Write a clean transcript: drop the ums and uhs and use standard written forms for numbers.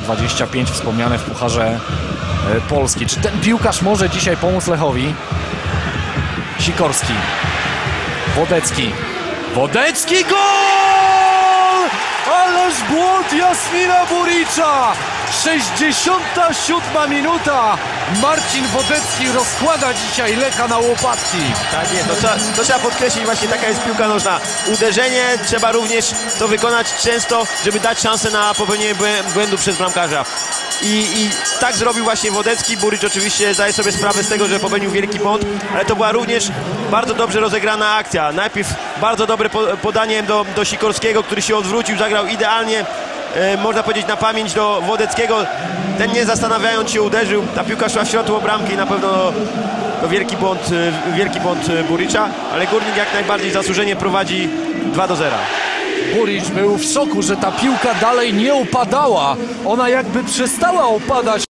25 wspomniane w Pucharze Polski. Czy ten piłkarz może dzisiaj pomóc Lechowi? Sikorski. Wodecki. Wodecki, gol! Ależ błąd Jasmina Buricza! 67 minuta. Marcin Wodecki rozkłada dzisiaj Lecha na łopatki. Tak jest, to trzeba podkreślić, właśnie taka jest piłka nożna. Uderzenie trzeba również to wykonać często, żeby dać szansę na popełnienie błędu przez bramkarza. I tak zrobił właśnie Wodecki. Buricz oczywiście zdaje sobie sprawę z tego, że popełnił wielki błąd, ale to była również bardzo dobrze rozegrana akcja. Najpierw bardzo dobre podanie do Sikorskiego, który się odwrócił, zagrał idealnie, można powiedzieć na pamięć do Wodeckiego. Ten nie zastanawiając się uderzył, ta piłka szła w światło bramki, na pewno to wielki błąd Buricza, ale Górnik jak najbardziej zasłużenie prowadzi 2-0. Buricz był w szoku, że ta piłka dalej nie upadała. Ona jakby przestała opadać.